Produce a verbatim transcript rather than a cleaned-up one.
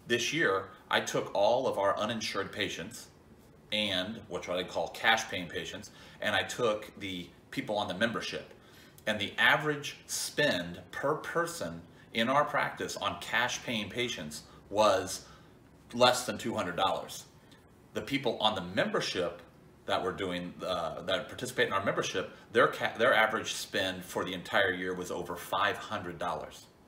this year, I took all of our uninsured patients and what I call cash paying patients, and I took the people on the membership. And the average spend per person in our practice on cash paying patients was less than two hundred dollars. The people on the membership that were doing, uh, that participate in our membership, their, ca their average spend for the entire year was over five hundred dollars.